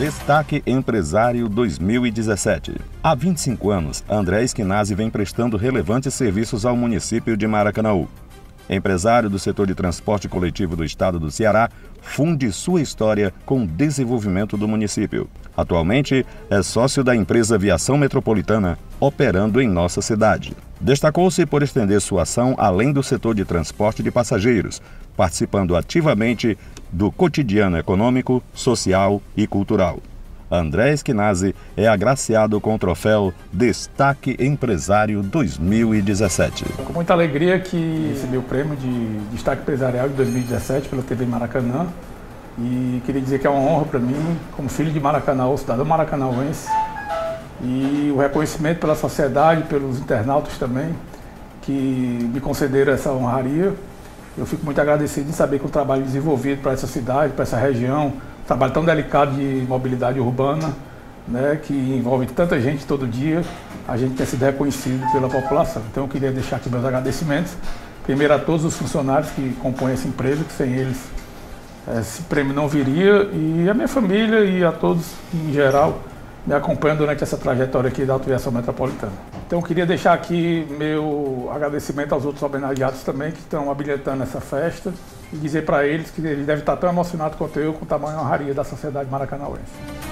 Destaque Empresário 2017. Há 25 anos, André Esquinazzi vem prestando relevantes serviços ao município de Maracanaú. Empresário do setor de transporte coletivo do estado do Ceará, funde sua história com o desenvolvimento do município. Atualmente, é sócio da empresa Viação Metropolitana, operando em nossa cidade. Destacou-se por estender sua ação além do setor de transporte de passageiros, participando ativamente do cotidiano econômico, social e cultural. André Esquinazzi é agraciado com o troféu Destaque Empresário 2017. Com muita alegria que recebi o prêmio de Destaque Empresarial de 2017 pela TV Maracanã. E queria dizer que é uma honra para mim, como filho de Maracanaú, cidadão maracanauense, e o reconhecimento pela sociedade, pelos internautas também, que me concederam essa honraria. Eu fico muito agradecido em saber que o trabalho desenvolvido para essa cidade, para essa região, um trabalho tão delicado de mobilidade urbana, né, que envolve tanta gente todo dia, a gente tem sido reconhecido pela população. Então eu queria deixar aqui meus agradecimentos, primeiro a todos os funcionários que compõem essa empresa, que sem eles esse prêmio não viria, e a minha família e a todos em geral me acompanham durante essa trajetória aqui da Viação Metropolitana. Então eu queria deixar aqui meu agradecimento aos outros homenageados também que estão habilitando essa festa e dizer para eles que eles devem estar tão emocionados quanto eu com o tamanho honraria da sociedade maracanauense.